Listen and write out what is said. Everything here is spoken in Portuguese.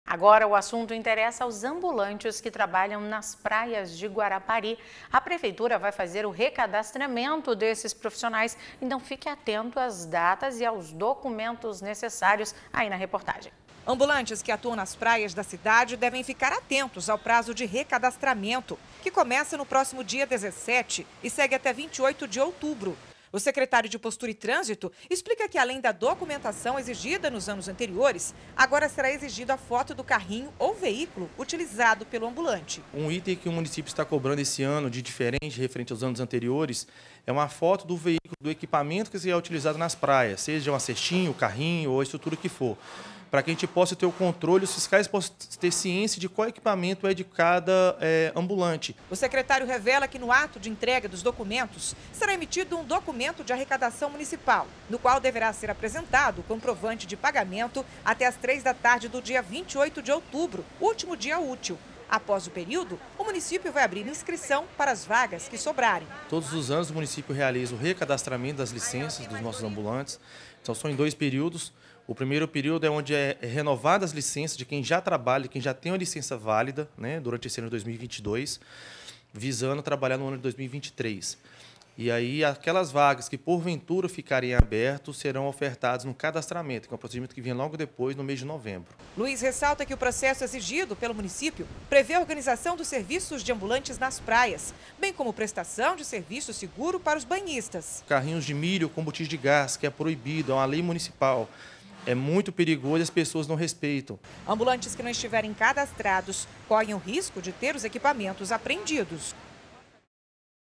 Agora o assunto interessa aos ambulantes que trabalham nas praias de Guarapari. A prefeitura vai fazer o recadastramento desses profissionais, então fique atento às datas e aos documentos necessários aí na reportagem. Ambulantes que atuam nas praias da cidade devem ficar atentos ao prazo de recadastramento, que começa no próximo dia 17 e segue até 28 de outubro. O secretário de Postura e Trânsito explica que, além da documentação exigida nos anos anteriores, agora será exigida a foto do carrinho ou veículo utilizado pelo ambulante. Um item que o município está cobrando esse ano de diferente referente aos anos anteriores é uma foto do veículo, do equipamento que será utilizado nas praias, seja uma cestinha, o carrinho ou a estrutura que for, para que a gente possa ter o controle, os fiscais possam ter ciência de qual equipamento é de cada ambulante. O secretário revela que no ato de entrega dos documentos será emitido um documento de arrecadação municipal, no qual deverá ser apresentado o comprovante de pagamento até às 3 da tarde do dia 28 de outubro, último dia útil. Após o período, o município vai abrir inscrição para as vagas que sobrarem. Todos os anos o município realiza o recadastramento das licenças dos nossos ambulantes. Então são em 2 períodos. O primeiro período é onde é renovada as licenças de quem já trabalha, quem já tem uma licença válida, né, durante esse ano de 2022, visando trabalhar no ano de 2023. E aí aquelas vagas que porventura ficarem abertas serão ofertadas no cadastramento, que é um procedimento que vem logo depois, no mês de novembro. Luiz ressalta que o processo exigido pelo município prevê a organização dos serviços de ambulantes nas praias, bem como prestação de serviço seguro para os banhistas. Carrinhos de milho com botijos de gás, que é proibido, é uma lei municipal. É muito perigoso e as pessoas não respeitam. Ambulantes que não estiverem cadastrados correm o risco de ter os equipamentos apreendidos.